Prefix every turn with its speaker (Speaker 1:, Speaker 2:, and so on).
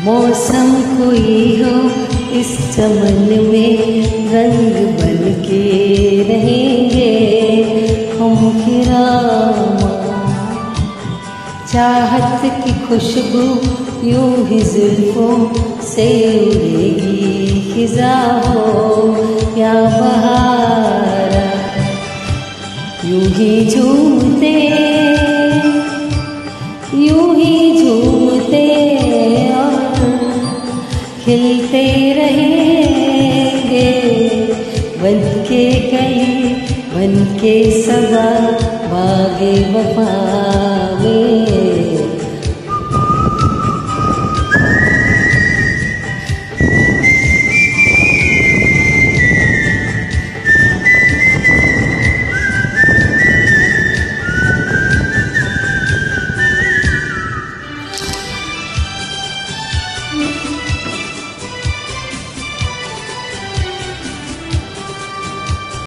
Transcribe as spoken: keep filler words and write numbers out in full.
Speaker 1: मौसम कोई हो इस चमन में रंग बन के रहेंगे हम खिरामा। चाहत की खुशबू यूं ही जुल्फों से उड़ेगी खिजा हो या बहारा। यूं ही झूमते यूं ही झूमते और खिलते रहेंगे बन के कई बन के सदा बागे वफा।